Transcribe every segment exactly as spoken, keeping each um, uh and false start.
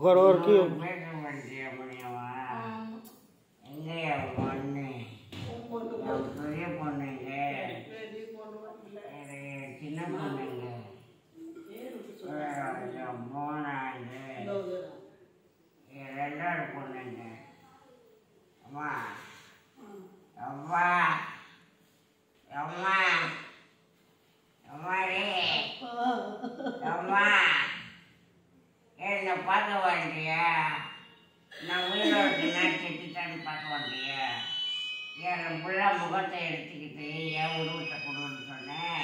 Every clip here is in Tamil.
ஒரு ஒரு கீ பேச மாட்டியா முடியவா எங்கேயா பொண்ணு பெரிய பொண்ணுங்க சின்ன பொண்ணுங்க மூணாங்க ரெண்டாவது பொண்ணுங்க அம்மா அம்மா அம்மா அம்மாடி அம்மா என்னை பார்க்க வேண்டியா நான் உயிரோடு நான் செத்துட்டான்னு பார்க்க வேண்டியா என் பிள்ளை முகத்தை எடுத்துக்கிட்டு என் உருவத்தை கொடுன்னு சொன்னேன்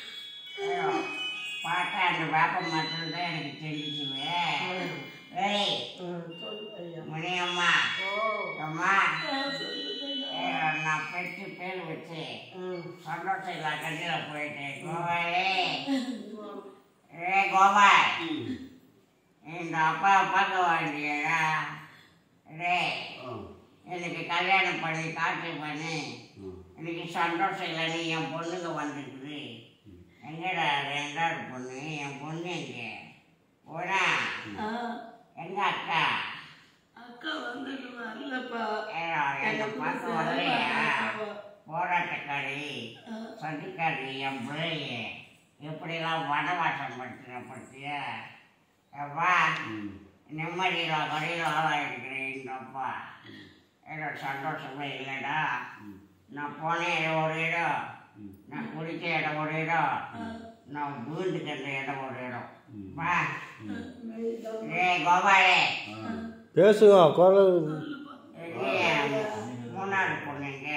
பார்த்தா அந்த வேப்ப மரத்தில் தான் எனக்கு தெரிஞ்சுக்குவேன் ஏய் முனியம்மா அம்மா நான் பெற்று பேர் வச்சு சந்தோஷம் இல்லை கண்டியில் போயிட்டேன் கோவாலே ஏ கோபால் இந்த அப்பாவை பார்க்க வேண்டியடா ரே எனக்கு கல்யாணம் பண்ணி காட்டு பண்ணி எனக்கு சந்தோஷம் இல்லைன்னு என் பொண்ணுங்க வந்துருக்குது எங்கடா ரெண்டாவது பொண்ணு என் பொண்ணு எங்க போனா எங்க அக்கா அக்கா வந்து வரலப்பா என்னை பார்க்க வரலையா போராட்டக்காரி சதிக்காரி என் பிள்ளைய எப்படிலாம் வனவாசம் படுத்துற படுத்தியா அப்பா நிம்மதியில் கடையில் ஆளாயிருக்கிறேன் எங்கள் அப்பா ஏதோ சந்தோஷமே இல்லைடா நான் போனேன் ஒரு இடம் நான் குடித்த இடம் ஒரு இடம் நான் வீண்டு கண்ட இடம் ஒரு இடம் வா ஏ கோபாலே பேசுங்க குரல் மூணாவது பொண்ணுங்க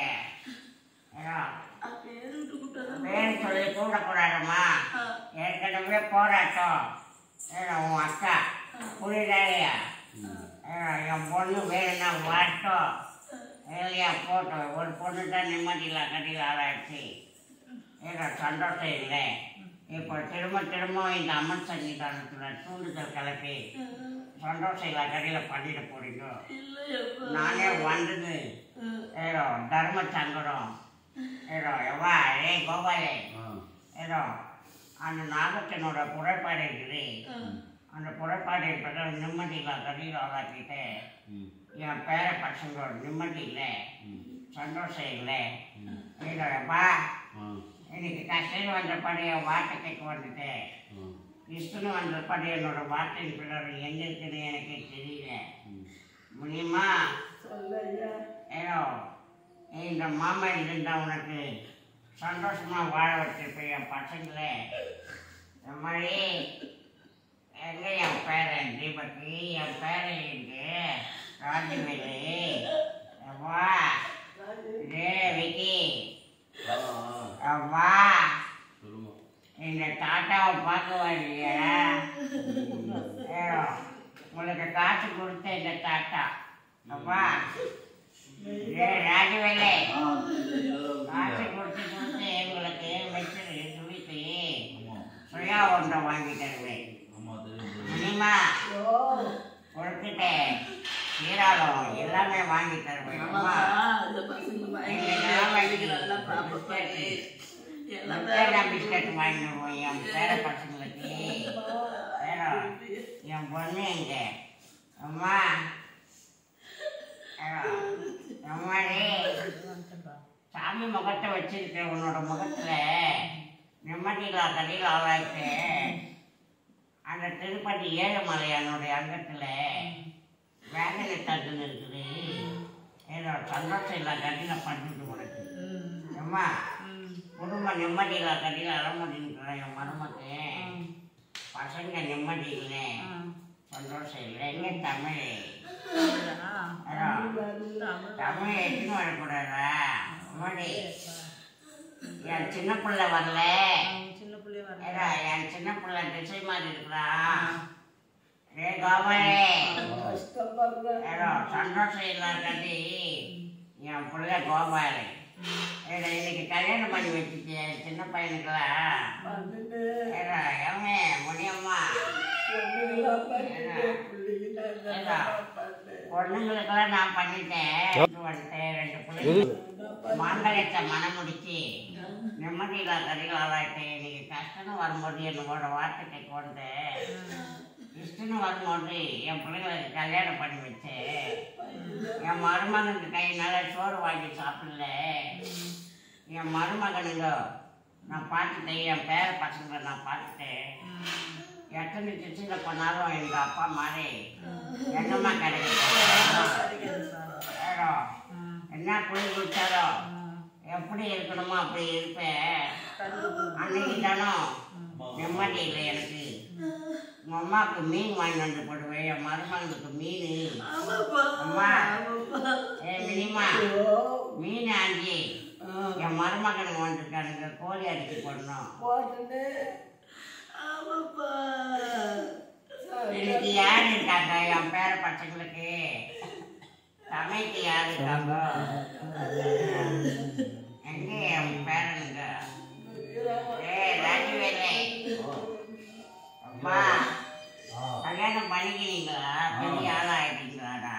பேர் சொல்லி கூடக்கூடாதுமா ஏற்கனவே போராட்டம் ஏன்னா உன் அக்கா புரியுதாலையா என் பொண்ணு வேணும்னா வாட்டம் இல்லையா போட்டோம் ஒரு பொண்ணு தான் நிம்மதியில் கட்டியில் ஆளாயிடுச்சு ஏன்னா சந்தோஷம் இல்லை இப்போ திரும்ப திரும்ப இந்த அம்மன் சன்னிதானத்தில் தூண்டுதல் கிளப்பி சந்தோஷம் இல்லை கடையில் பண்ணிட்டு போறீங்க நானே வந்தது ஏதோ தர்ம சங்கடம் ஏதோ எவ்வா ஏ கோபாலே ஏதோ அந்த நாகத்தினோட புறப்பாடு இருக்குது அந்த புறப்பாடு பிரகாரம் நிம்மதியில் கடையில் ஆளாக்கிட்டு என் பேர பசங்களோட நிம்மதி இல்லை சந்தோஷம் இல்லை ஏதோ எவ்வா இன்னைக்கு கஷ்டம் வந்த படைய வார்த்தை கேட்க வந்துட்டேன் விஷ்ணு வந்த படைய என்னோட வார்த்தையின் பிரகாரம் எங்க இருக்குன்னு எனக்கு தெரியல முடியுமா ஏதோ இந்த மாமா இருந்தா உனக்கு சந்தோஷமா வாழ வச்சிருப்பேன் என் பசங்களே இந்த மாதிரி எங்க என் பேரன் தீபக்கு என் பேரன் இருக்கு ராஜவேலு வா ரே விக்கி அம்மா இந்த தாத்தாவை பார்க்க வரலையா உங்களுக்கு காசு கொடுத்த இந்த தாத்தா அப்பா ஏ ராஜவேலே காசு கொடுத்து கொடுத்து எங்களுக்கு வச்சு துணித்து சுயா ஒன்றை வாங்கி தருவேன் முடியுமா கொடுத்துட்டேன் சீராளம் எல்லாமே வாங்கி தருவேன் பிஸ்கட் வாங்கிடுவோம் என் பேர பசங்களுக்கு என் பொண்ணு எங்க அம்மா அம்மாடி சாமி முகத்தை வச்சிருக்க உன்னோட முகத்துல நிம்மதியிலா கடையில் ஆளாயிட்டு அந்த திருப்பதி ஏழுமலையானுடைய அங்கத்துல வேதனை தட்டுன்னு இருக்குது ஏதோ சந்தோஷம் இல்லை கட்டியில் பண்ணிட்டு உனக்கு அம்மா குடும்ப நிம்மதியில் கட்டியில் அலமதிக்கிற என் மருமக்கு பசங்க நிம்மதி இல்லை சந்தோஷம் இல்லை எங்க தமிழ் தமிழ் எட்டுன்னு வரக்கூடாதா அம்மாடி என் சின்ன பிள்ளை வரல ஏதா என் சின்ன பிள்ளை திசை மாதிரி இருக்கிறான் ரே கோபாலே ஏதோ சந்தோஷம் இல்லாட்டி என் பிள்ளை கோபாலே ஏதோ இன்னைக்கு கல்யாணம் பண்ணி வச்சுச்சு சின்ன பையனுக்கெல்லாம் ஏதோ எவனே முடியம்மா பொண்ணுங்களுக்கெல்லாம் நான் பண்ணிட்டேன் வந்துட்டேன் ரெண்டு பிள்ளைங்க மாங்கலத்தை மனம் முடிச்சு நிம்மதியில் கடையில் ஆளாயிட்டேன் இன்னைக்கு கஷ்டம் வரும்போது என்னோட வார்த்தைக்கு கொண்டு கிறிஸ்துன்னு வரும்போது என் பிள்ளைங்களுக்கு கல்யாணம் பண்ணி வச்சேன். என் மருமகனுக்கு கையினால சோறு வாங்கி சாப்பிடல. என் மருமகனுங்க நான் பார்த்துட்டேன், என் பேர பசங்களை நான் பார்த்துட்டேன். எத்தனை சிச்சியில் பண்ணாலும் எங்கள் அப்பா மாதிரி என்னம்மா கிடைக்கும். என்ன குழி குடிச்சாலும் எப்படி இருக்கணுமோ அப்படி இருப்பேன். அன்னைக்கு தானும் நிம்மதி இல்லை எனக்கு. உங்கள் அம்மாவுக்கு மீன் வாங்கி வந்து போடுவேன், என் மருமகனுக்கு மீன். அம்மா ஏ மினிமா மீன் ஆஞ்சி என் மருமகனுக்கு வந்துருக்கானுங்க, கோழி அடிச்சு போடணும். எனக்கு யார் இருக்காங்க என் பேர பசங்களுக்கு? சமைக்கு யார் இருக்காங்க? எங்க என் பேரனுங்க? ஏ ராஜவேலே அம்மா கல்யாணம் பண்ணிக்கிறீங்களா? பெரிய ஆள் ஆயிட்டீங்களாடா?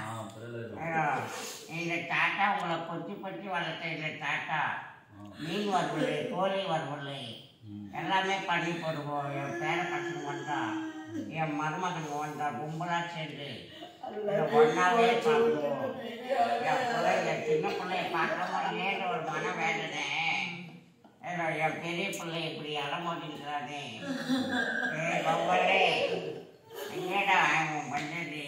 இந்த தாத்தா உங்களை பொத்தி பொத்தி வளர்த்த இந்த தாத்தா மீன் வறுவல், கோழி வறுவல் எல்லாமே பண்ணி போடுவோம். என் பேர பசங்க வந்தா, என் மருமகனுக்கு வந்தா கும்பலாக சேர்ந்து ஒன்றாவே சாப்பிடுவோம். என் பிள்ளைங்க சின்ன பிள்ளைய பார்க்க முடியேன்னு ஒரு மன வேதனை. என் பெரிய பிள்ளை இப்படி அலமோட்டிக்கிறானே. ஏ பவரே எங்கேடா அவன் பண்ணது?